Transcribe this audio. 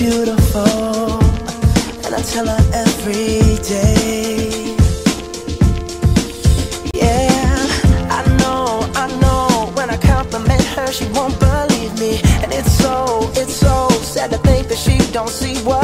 beautiful, and I tell her every day. Yeah, I know, when I compliment her, she won't believe me. And it's so sad to think that she don't see what